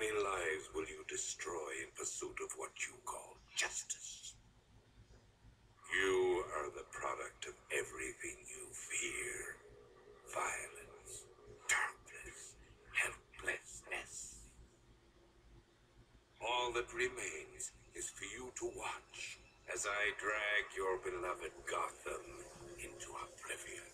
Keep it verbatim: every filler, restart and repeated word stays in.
many lives will you destroy in pursuit of what you call justice? You are the product of everything you fear. Violence, darkness, helplessness. All that remains is for you to watch as I drag your beloved Gotham into oblivion.